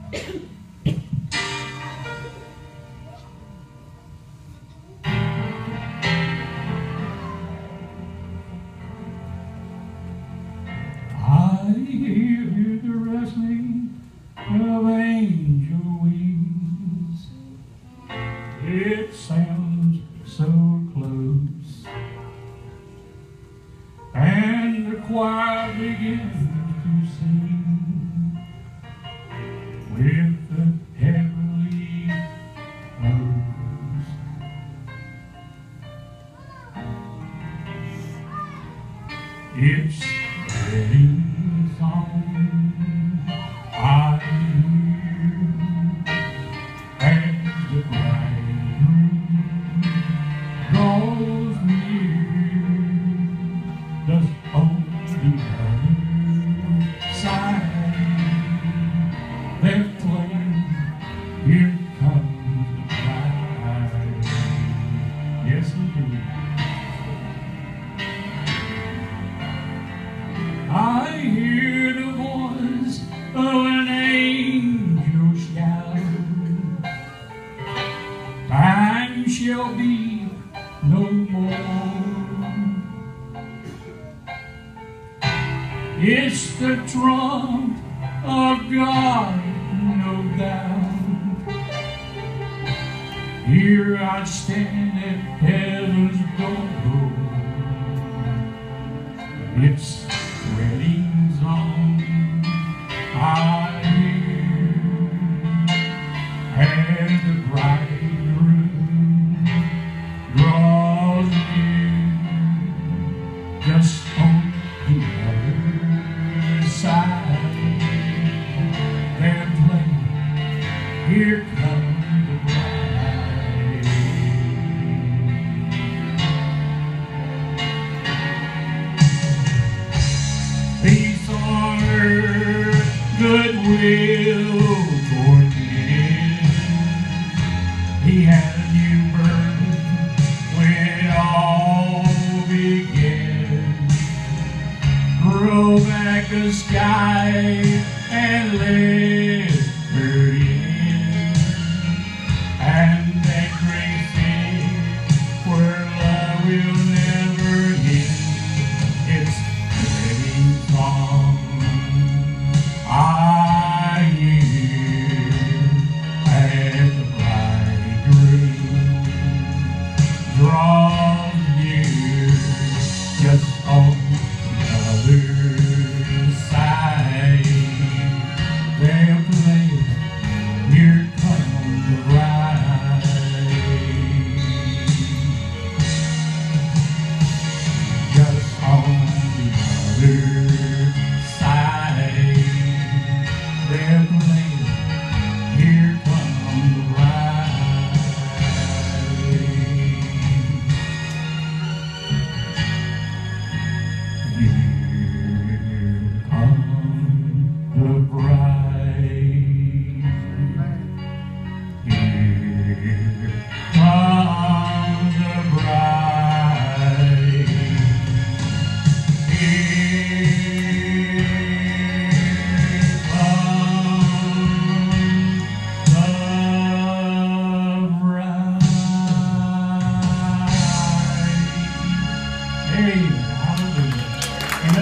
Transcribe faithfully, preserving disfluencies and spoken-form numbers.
I hear the rustling of angel wings. It sounds so close, and the choir begins to sing with the heavenly host. It's a wedding song I hear as the bridegroom draws near. Does only other side they're playing, here comes the bride. Yes, indeed. I hear the voice of an angel shout, time shall be no more. It's the trump of God, no doubt. Here I stand at heaven's door. It's wedding song I hear as the bridegroom draws near. Just on the other side they're playing, here comes the bride. Peace on earth, goodwill toward men. He had a new birth when it all began. Roll back the sky and let her in, and that great city where love will never end. It's wedding song I hear as the bridegroom draws near. Just on the other side they're playing, here comes the bride. Just on the other side they're playing, here comes the bride. Here comes the bride. Here comes the bride. Here